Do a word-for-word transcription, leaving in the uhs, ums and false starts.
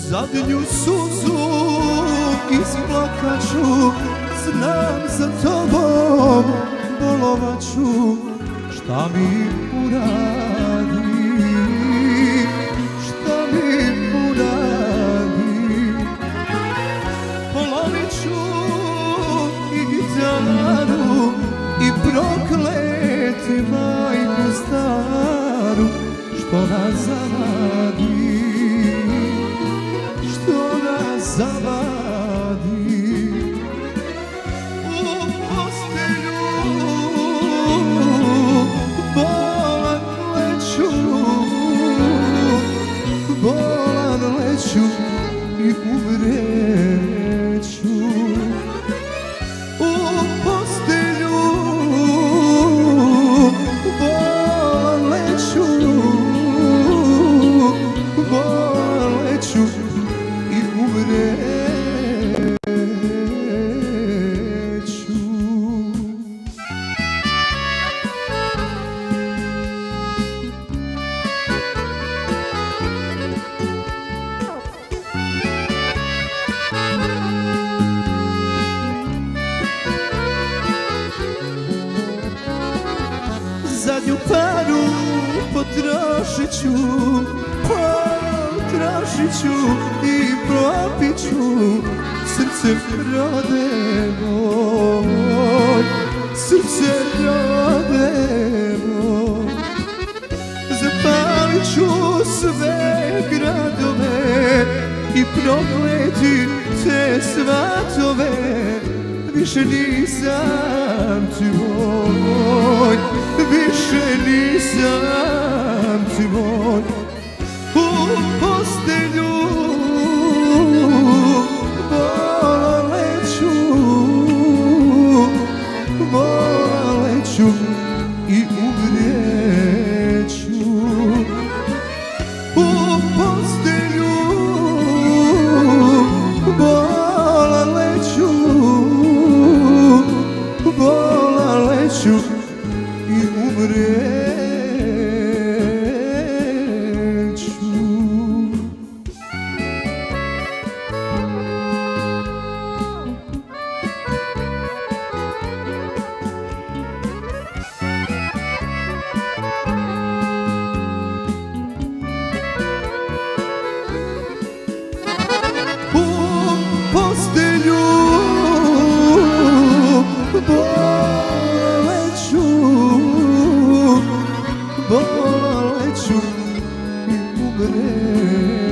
Zadnju suzu isplakaću, znam za tobom bolovaću. Šta mi uradi, šta mi uradi. Polomit ću i gitaru i prokleti majku staru, što nas zavadi, što nas zavadi. U postelju bolan leću, bolan leću i umreću. U postelju bolan leću, bolan leću i umreću. Zadnju paru potrošit ću, potrošit ću i propit ću. Srce rode moj, srce rode moj. Zapalit ću sve gradove i prokleti te svatove. Više nisam tvoj, više nisam tvoj. U postelju bolan leću, bolan leću i umreću. U postelju bolan leću, bolan leću i umreću. U postelju bolan leću, bolan leću i umreću.